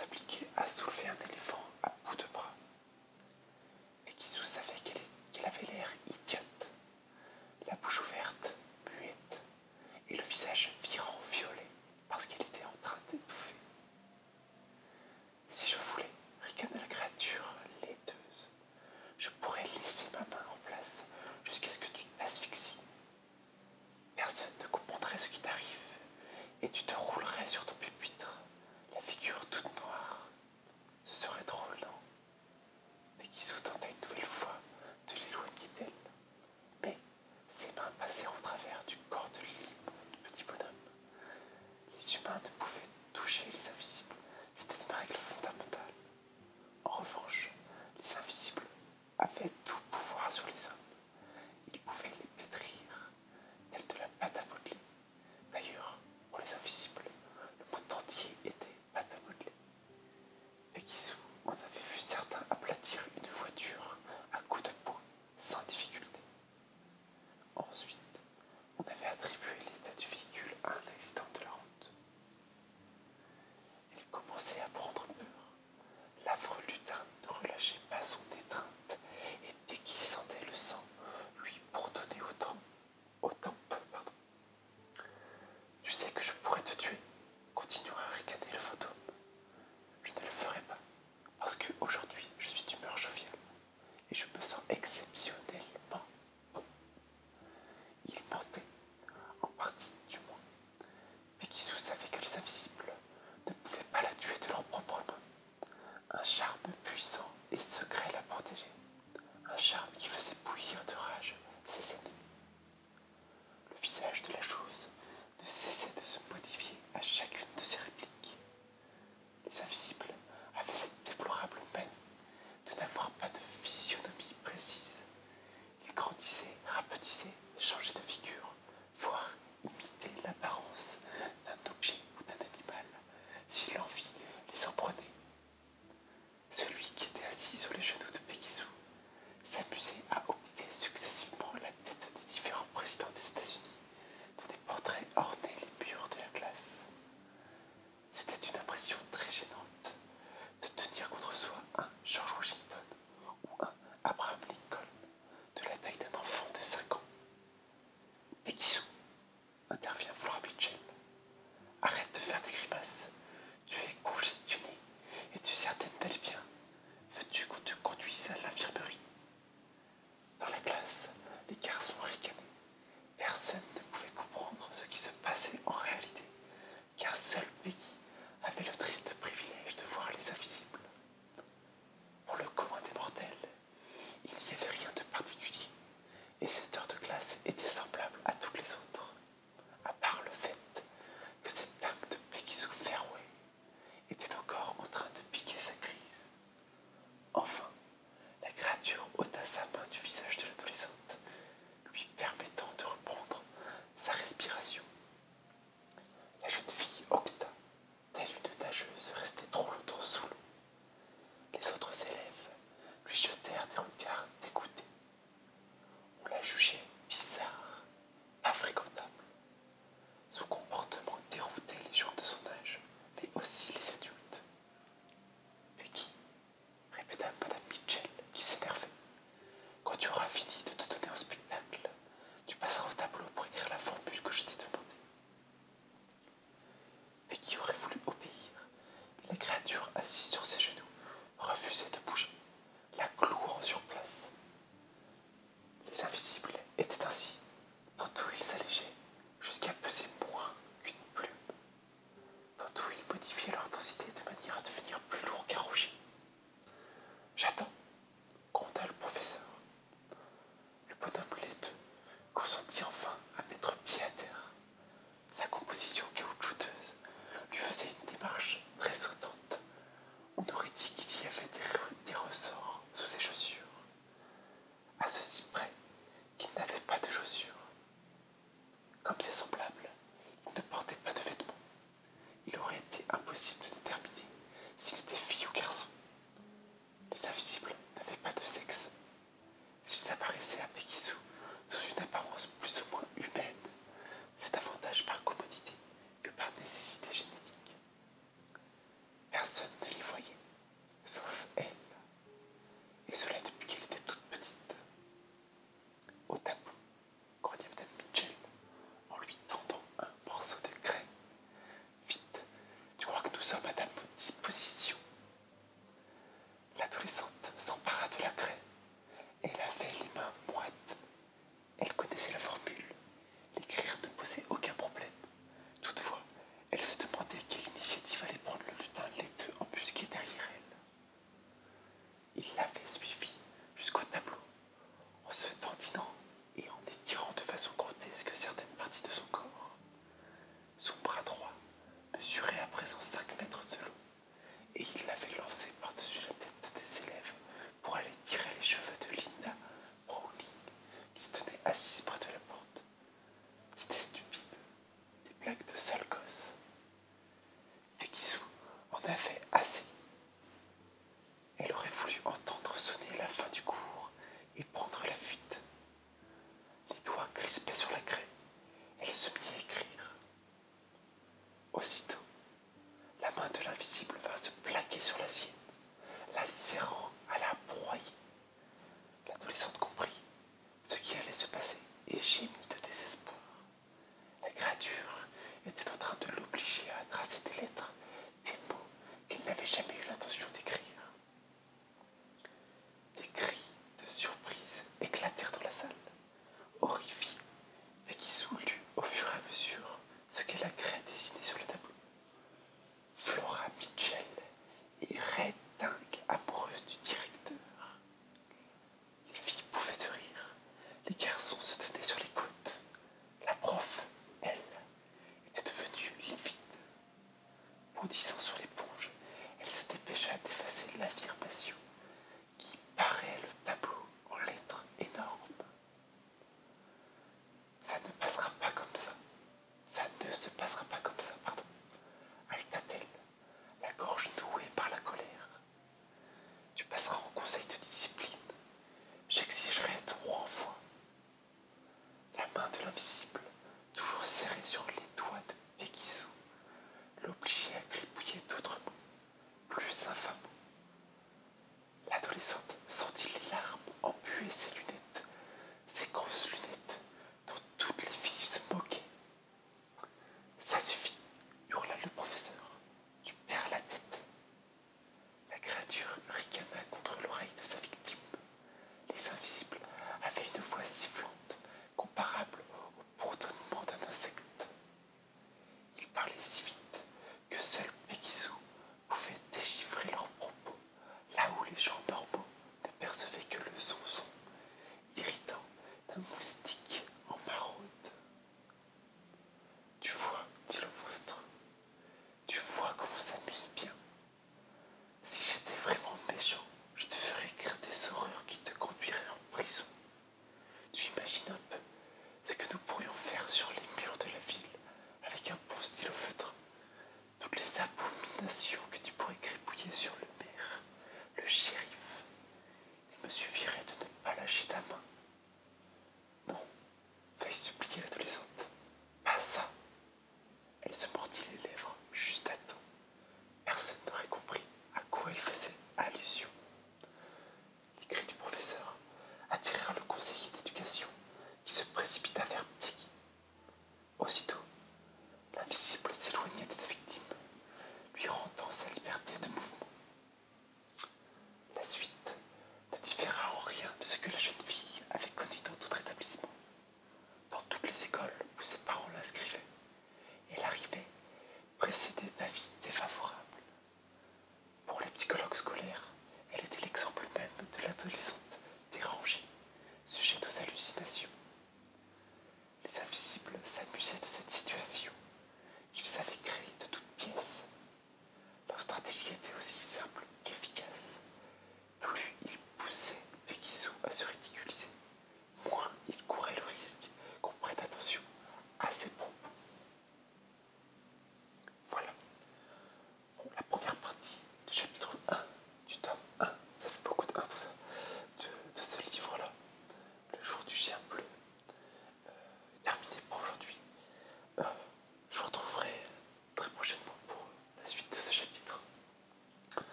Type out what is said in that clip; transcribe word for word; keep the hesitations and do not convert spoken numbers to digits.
s'appliquait à soulever un éléphant à bout de bras. Pekisu savait qu'elle qu'elle avait l'air idiote, la bouche ouverte, muette, et le visage virant violet parce qu'elle était en train d'étouffer. Si je voulais, ricana la créature laiteuse, je pourrais laisser ma main en place jusqu'à ce que tu t'asphyxies. Personne ne comprendrait ce qui t'arrive et tu te roulerais sur ton pupitre, la figure toute noire. Ce serait drôle, non? Pekisu tenta une nouvelle fois de l'éloigner d'elle, mais ses mains passèrent au travers du corps de l'immonde petit bonhomme. Les humains ne pouvaient toucher les invisibles, c'était une règle fondamentale. En revanche, les invisibles avaient tout pouvoir sur les hommes. Ils pouvaient les pétrir, telle de la pâte à modeler. D'ailleurs, pour les invisibles, le mot entier était pâte à modeler. Pekisu en avait vu certains aplatir une voiture à coups de poing, sans difficulté. Ensuite, on avait attribué l'état du véhicule à un accident de la route. Il commençait à prendre peur. L'affreux lutin ne relâchait pas son étreinte et dès qu'il sentait le sang lui bourdonner autant, autant, pardon. Tu sais que je pourrais te tuer, continua à ricaner le fantôme. Je ne le ferai pas, parce qu'aujourd'hui je suis d'humeur joviale et je me sens exceptionnellement bon. Il mentait, en partie du moins. Pekisu savait que les invisibles ne pouvaient pas la tuer de leurs propres mains. Un charme puissant et secret la protégeait, un charme qui faisait bouillir de rage ses ennemis. Le visage de la chose ne cessait de se modifier à chacune de ses répliques. Les invisibles avaient cette déplorable manie de n'avoir pas de physionomie précise. Ils grandissaient, rapetissaient, changeaient de figure, voire imitaient l'apparence d'un objet ou d'un animal, si l'envie les en prenait. Celui qui était assis sur les genoux de Pekisu s'amusait à opter successivement la tête des différents présidents des États-Unis, dont des portraits ornaient les murs de la classe. C'était une impression très gênante de tenir les voyait, sauf elle, et cela depuis qu'elle était toute petite. Au tableau, grogna madame Mitchell, en lui tendant un morceau de craie. Vite, tu crois que nous sommes à ta disposition. L'adolescente s'empara de la craie. Elle avait les mains moites. Elle connaissait la formule. L'écrire ne posait aucun problème. Toutefois, elle se demandait quelle initiative allait prendre le lutin laiteux embusqué derrière elle. Il l'avait suivie jusqu'au tableau, en se tendinant et en étirant de façon grotesque certaines parties de son corps. Son bras droit mesurait à présent cinq mètres de long, et il l'avait lancé par-dessus la tête des élèves pour aller tirer les cheveux de Linda Browning, qui se tenait assise près de la porte. C'était stupide, des blagues de sale gosse. Pekisu en avait assez. Elle aurait voulu entendre sonner la fin du cours et prendre la fuite. Les doigts crispés sur la craie, elle se mit à écrire. Aussitôt, la main de l'invisible vint se plaquer sur la sienne, la serrant à la broyer. L'adolescente comprit ce qui allait se passer et gémit de désespoir. La créature était en train de l'obliger à tracer des lettres